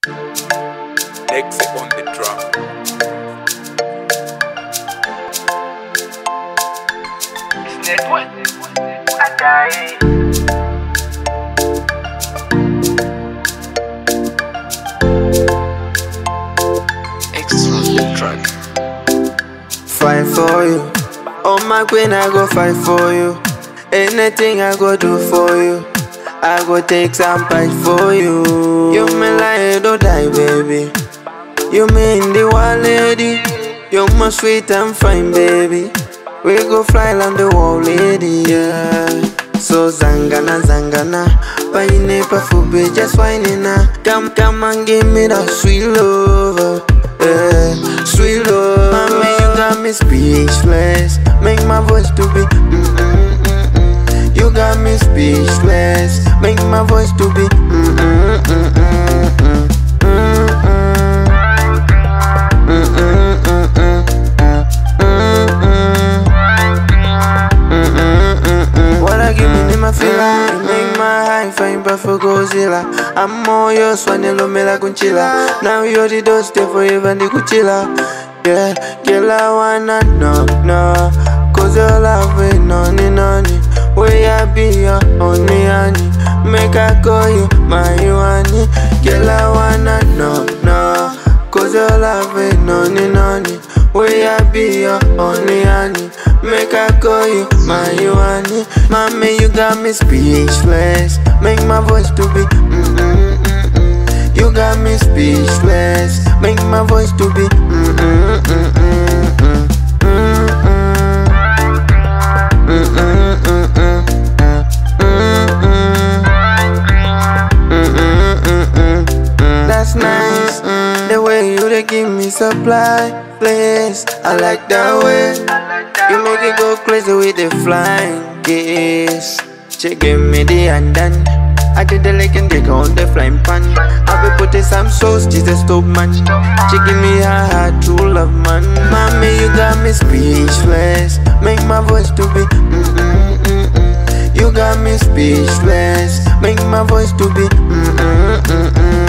Next on the track. Extra on the track. Fight for you. Oh my queen, I go fight for you. Anything I go do for you. I go take some fight for you. You mean like don't die, baby. You mean the one lady. You're my sweet and fine, baby. We go fly on the wall, lady, yeah. So zangana, zangana, paine pafubi, just whining na. Come and give me that sweet love, yeah, sweet love. Mommy, you got me speechless. Make my voice to be. You got me speechless. Make my voice to be. What I give me in my feeling, make my high fine but for Godzilla. I'm all yours when you love me like Unchilla. Now you're the dust stay forever and the Kuchilla. Yeah, girl I wanna know, no. Cause your love ain't noni. Where I be your honey, honey. Make I call you my honey. Girl I wanna know, no. Cause your love ain't noni. Where I be your honey, honey. Make I call you my honey. Mommy, you got me speechless. Make my voice to be. You got me speechless. Make my voice to be. That's nice. The way you they give me supply, place. I like that way. You make it go crazy with the flying kiss. She give me the andan. I did the leg and take on the flying pan. I be putting some sauce, she's a stove man. She give me her heart, true love man. Mommy, you got me speechless. Make my voice to be. You got me speechless. Make my voice to be.